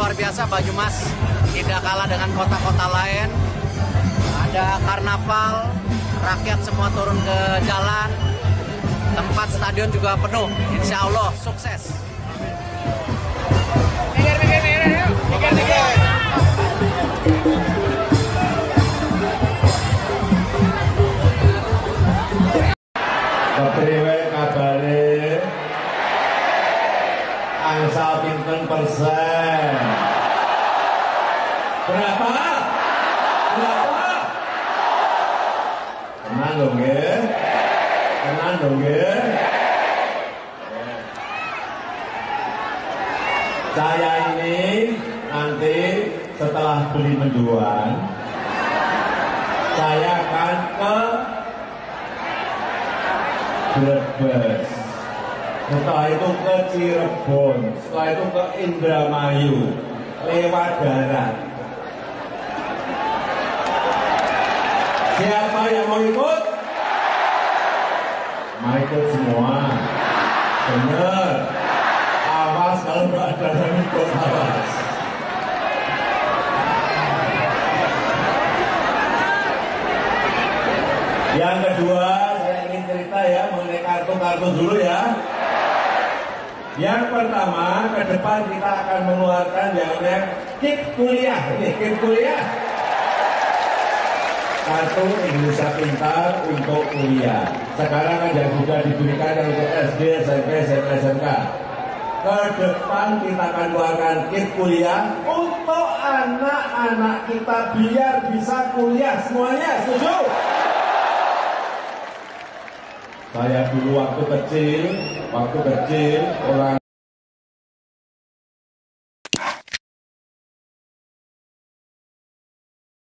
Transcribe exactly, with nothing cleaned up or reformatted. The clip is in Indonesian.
luar biasa Banyumas, tidak kalah dengan kota-kota lain. Ada karnaval, rakyat semua turun ke jalan, tempat stadion juga penuh. Insya Allah sukses. Mikir, mikir, mikir, yuk. Mikir, mikir. Kepriwe kabare angsal pinten persen? Berapa? Berapa? Tenang dong ya, tenang dong ya. Saya ini nanti setelah beli menjual, saya akan ke Brebes, setelah itu ke Cirebon, setelah itu ke Indramayu, lewat darat. Siapa yang mau ikut? Mau ikut semua. Bener. Awas kalau nggak ada yang ikut, awas. Yang kedua, cerita ya mengenai kartu-kartu dulu ya. Yang pertama, ke depan kita akan mengeluarkan yang namanya kit kuliah. Ini kit kuliah. Kartu Indonesia Pintar untuk kuliah. Sekarang kan yang sudah diberikan untuk S D, S M P, S M A, S M K. Ke depan kita akan keluarkan kit kuliah untuk anak-anak kita biar bisa kuliah semuanya. Setuju? Saya dulu waktu kecil, waktu kecil orang